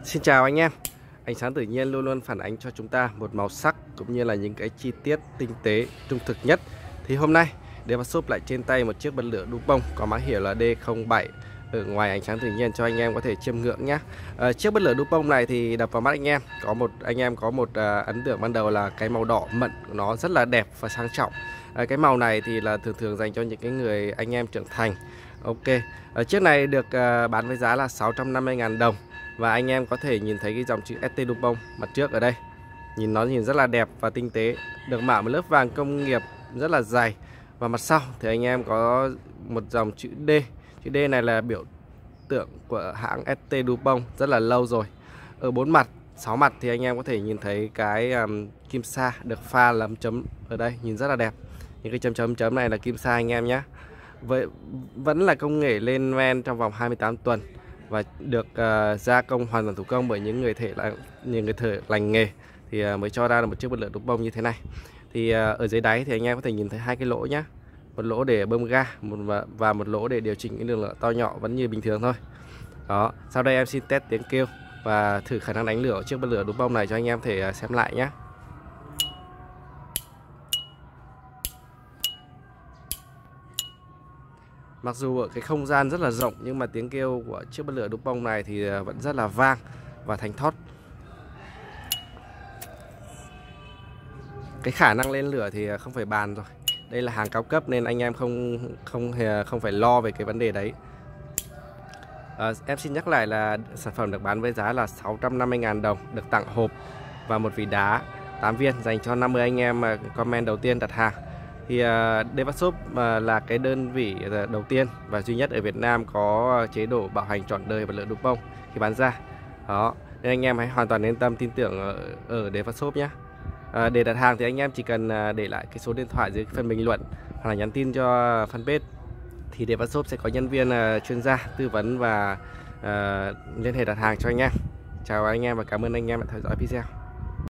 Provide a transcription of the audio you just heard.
Xin chào anh em. Ánh sáng tự nhiên luôn luôn phản ánh cho chúng ta một màu sắc cũng như là những cái chi tiết tinh tế, trung thực nhất. Thì hôm nay Devashop lại trên tay một chiếc bật lửa đúc bông có mã hiệu là D07 ở ngoài ánh sáng tự nhiên cho anh em có thể chiêm ngưỡng nhé. Chiếc bật lửa đúc bông này thì đập vào mắt anh em có một ấn tượng ban đầu là cái màu đỏ mận của nó rất là đẹp và sang trọng. Cái màu này thì là thường dành cho những cái người anh em trưởng thành. Ok. Chiếc này được bán với giá là 650.000 đồng. Và anh em có thể nhìn thấy cái dòng chữ ST Dupont mặt trước ở đây. Nhìn rất là đẹp và tinh tế. Được mạ một lớp vàng công nghiệp rất là dày. Và mặt sau thì anh em có một dòng chữ D. Chữ D này là biểu tượng của hãng ST Dupont rất là lâu rồi. Ở 4 mặt, 6 mặt thì anh em có thể nhìn thấy cái kim sa được pha lấm chấm ở đây. Nhìn rất là đẹp. Những cái chấm này là kim sa anh em nhé. Vậy vẫn là công nghệ lên men trong vòng 28 tuần. Và được gia công hoàn toàn thủ công bởi những người thợ lành nghề thì mới cho ra được một chiếc bật lửa đúc bông như thế này. Thì ở dưới đáy thì anh em có thể nhìn thấy hai cái lỗ nhé, một lỗ để bơm ga và một lỗ để điều chỉnh cái đường lửa to nhỏ vẫn như bình thường thôi. Đó, sau đây em xin test tiếng kêu và thử khả năng đánh lửa của chiếc bật lửa đúc bông này cho anh em thể xem lại nhé. Mặc dù ở cái không gian rất là rộng nhưng mà tiếng kêu của chiếc bật lửa đúc bông này thì vẫn rất là vang và thanh thoát. Cái khả năng lên lửa thì không phải bàn rồi. Đây là hàng cao cấp nên anh em không phải lo về cái vấn đề đấy. Em xin nhắc lại là sản phẩm được bán với giá là 650.000 đồng, được tặng hộp và một vỉ đá 8 viên dành cho 50 anh em comment đầu tiên đặt hàng. Thì Devashop là cái đơn vị đầu tiên và duy nhất ở Việt Nam có chế độ bảo hành trọn đời bật lửa đúc bông khi bán ra. Đó, nên anh em hãy hoàn toàn yên tâm tin tưởng ở Devashop nhé. Để đặt hàng thì anh em chỉ cần để lại cái số điện thoại dưới phần bình luận hoặc là nhắn tin cho fanpage thì Devashop sẽ có nhân viên chuyên gia tư vấn và liên hệ đặt hàng cho anh em. Chào anh em và cảm ơn anh em đã theo dõi video.